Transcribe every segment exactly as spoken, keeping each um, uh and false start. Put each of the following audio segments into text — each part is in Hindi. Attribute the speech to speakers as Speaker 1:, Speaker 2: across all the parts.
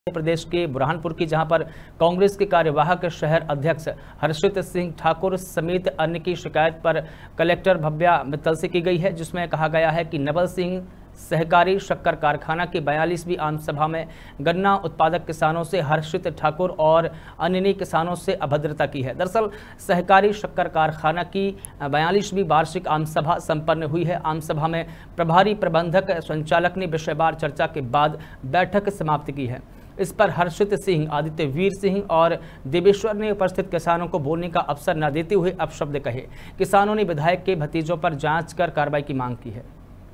Speaker 1: प्रदेश के बुरहानपुर की, जहां पर कांग्रेस के कार्यवाहक शहर अध्यक्ष हर्षित सिंह ठाकुर समेत अन्य की शिकायत पर कलेक्टर भव्या मित्तल से की गई है, जिसमें कहा गया है कि नवल सिंह सहकारी शक्कर कारखाना की बयालीसवीं आम सभा में गन्ना उत्पादक किसानों से हर्षित ठाकुर और अन्य किसानों से अभद्रता की है। दरअसल सहकारी शक्कर कारखाना की बयालीसवीं वार्षिक आम सभा संपन्न हुई है। आम सभा में प्रभारी प्रबंधक संचालक ने विषयवार चर्चा के बाद बैठक समाप्त की है। इस पर हर्षित सिंह, आदित्य वीर सिंह और देवेश्वर ने उपस्थित किसानों को बोलने का अवसर न देते हुए अपशब्द कहे। किसानों ने विधायक के भतीजों पर जांच कर कार्रवाई की मांग की है।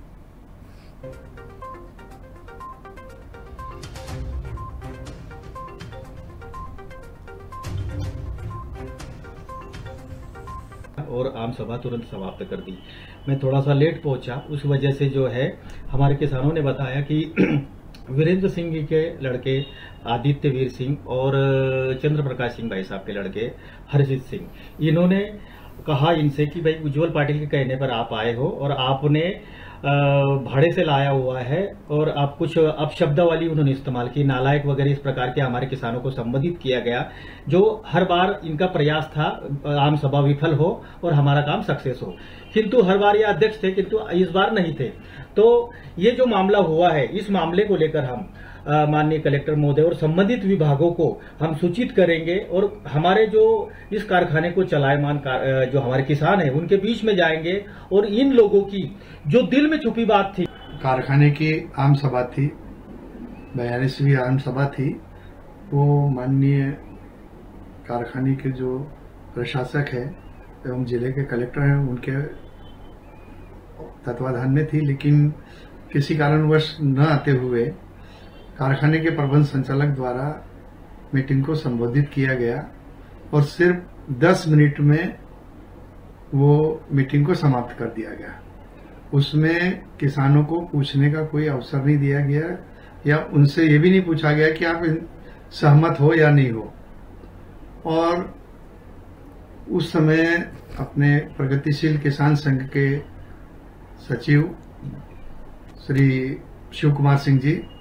Speaker 2: और आम सभा तुरंत समाप्त कर दी। मैं थोड़ा सा लेट पहुंचा, उस वजह से जो है हमारे किसानों ने बताया कि वीरेंद्र सिंह के लड़के आदित्य वीर सिंह और चंद्र प्रकाश सिंह भाई साहब के लड़के हर्षित सिंह, इन्होंने कहा इनसे कि भाई उज्जवल पाटिल के कहने पर आप आए हो और आपने भाड़े से लाया हुआ है और आप कुछ अपशब्दावली उन्होंने इस्तेमाल की, नालायक वगैरह इस प्रकार के हमारे किसानों को संबोधित किया गया, जो हर बार इनका प्रयास था आम सभा विफल हो और हमारा काम सक्सेस हो। किंतु हर बार ये अध्यक्ष थे, किंतु इस बार नहीं थे। तो ये जो मामला हुआ है, इस मामले को लेकर हम माननीय कलेक्टर महोदय और संबंधित विभागों को हम सूचित करेंगे और हमारे जो इस कारखाने को चलायमान जो हमारे किसान हैं उनके बीच में जाएंगे और इन लोगों की जो दिल में छुपी बात थी।
Speaker 3: कारखाने की आम सभा थी, बयालीसवीं आम सभा थी, वो माननीय कारखाने के जो प्रशासक है एवं जिले के कलेक्टर हैं उनके तत्वाधान में थी, लेकिन किसी कारणवश न आते हुए कारखाने के प्रबंध संचालक द्वारा मीटिंग को संबोधित किया गया और सिर्फ दस मिनट में वो मीटिंग को समाप्त कर दिया गया। उसमें किसानों को पूछने का कोई अवसर नहीं दिया गया या उनसे ये भी नहीं पूछा गया कि आप सहमत हो या नहीं हो। और उस समय अपने प्रगतिशील किसान संघ के सचिव श्री शिव कुमार सिंह जी